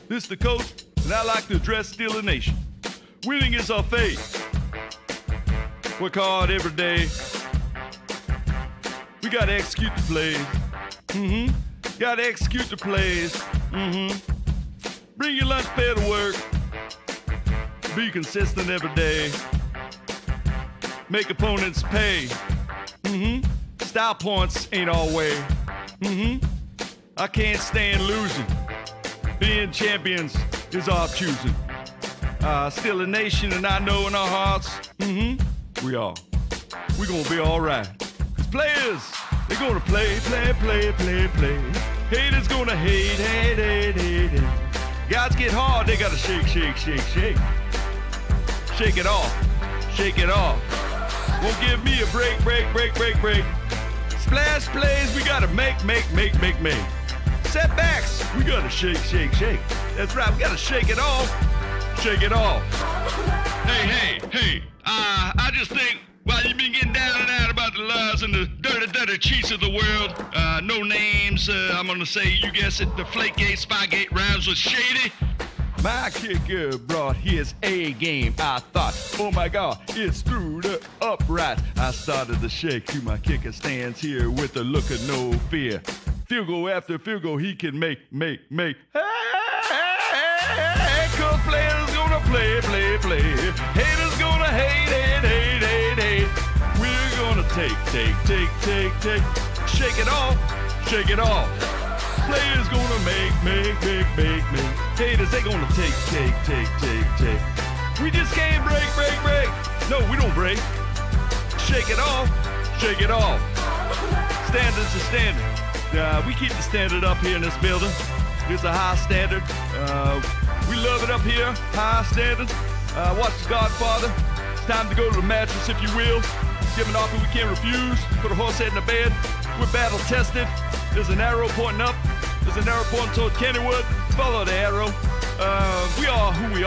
This is the coach, and I like to address Steeler Nation. Winning is our fate. Work hard every day. We gotta execute the plays. Gotta execute the plays. Bring your lunch pail to work. Be consistent every day. Make opponents pay. Style points ain't our way. I can't stand losing. Being champions is our choosing. Still a nation, and I know in our hearts, we are. We're gonna be all right. 'Cause players, they're gonna play. Haters gonna hate. Guys get hard, they gotta shake. Shake it off. Won't give me a break. Splash plays, we gotta make. Setbacks, we gotta shake. That's right, we gotta shake it off. Hey, I just think, while you've been getting down and out about the lies and the dirty cheats of the world, no names, I'm gonna say, you guess it, the Flakegate, Spygate rhymes with shady. My kicker brought his A game. I thought, oh my God, it's through the upright. I started to shake to my kicker stands here with a look of no fear. Field goal after field goal, he can make. Hey, 'cause players gonna play. Haters gonna hate. We're gonna take. Shake it off. Players gonna make. Haters, they gonna take. We just can't break. No, we don't break. Shake it off. Standards are standard. We keep the standard up here in this building. It's a high standard. We love it up here, high standard. Watch The Godfather. It's time to go to the mattress, if you will. Give an offer we can't refuse. Put a horse head in the bed. We're battle tested. There's an arrow pointing up. There's an arrow pointing toward Kennywood. Follow the arrow. We are who we are.